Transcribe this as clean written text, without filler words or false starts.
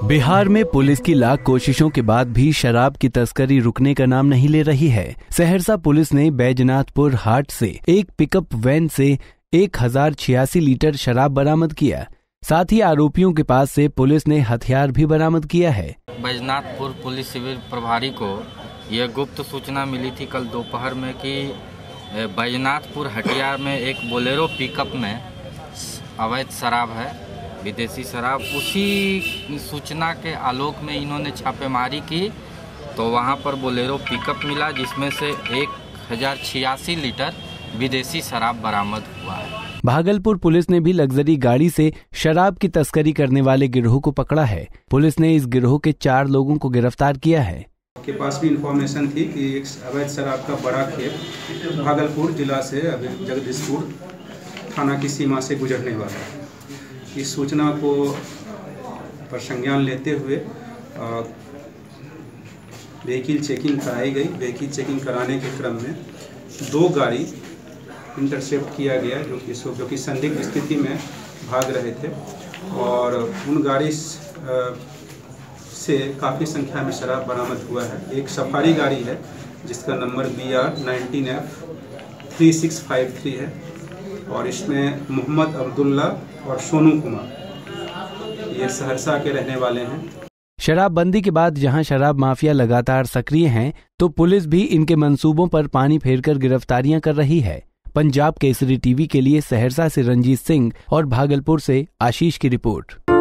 बिहार में पुलिस की लाख कोशिशों के बाद भी शराब की तस्करी रुकने का नाम नहीं ले रही है। सहरसा पुलिस ने बैजनाथपुर हाट से एक पिकअप वैन से 1086 लीटर शराब बरामद किया। साथ ही आरोपियों के पास से पुलिस ने हथियार भी बरामद किया है। बैजनाथपुर पुलिस शिविर प्रभारी को यह गुप्त सूचना मिली थी कल दोपहर में कि बैजनाथपुर हटिया में एक बोलेरो पिकअप में अवैध शराब है, विदेशी शराब। उसी सूचना के आलोक में इन्होंने छापेमारी की तो वहां पर बोलेरो पिकअप मिला जिसमें से 1086 लीटर विदेशी शराब बरामद हुआ है। भागलपुर पुलिस ने भी लग्जरी गाड़ी से शराब की तस्करी करने वाले गिरोह को पकड़ा है। पुलिस ने इस गिरोह के 4 लोगों को गिरफ्तार किया है। के पास भी इंफॉर्मेशन थी कि एक अवैध शराब का बड़ा खेप भागलपुर जिला से जगदीशपुर थाना की सीमा से गुजरने वाला है। इस सूचना को पर संज्ञान लेते हुए व्हीकल चेकिंग कराई गई। व्हीकल चेकिंग कराने के क्रम में 2 गाड़ी इंटरसेप्ट किया गया जो कि संदिग्ध स्थिति में भाग रहे थे और उन गाड़ी से काफ़ी संख्या में शराब बरामद हुआ है। एक सफारी गाड़ी है जिसका नंबर BR 19F 3653 है और इसमें मोहम्मद अब्दुल्ला और सोनू कुमार ये सहरसा के रहने वाले हैं। शराबबंदी के बाद जहां शराब माफिया लगातार सक्रिय हैं, तो पुलिस भी इनके मंसूबों पर पानी फेरकर गिरफ्तारियां कर रही है। पंजाब केसरी टीवी के लिए सहरसा से रंजीत सिंह और भागलपुर से आशीष की रिपोर्ट।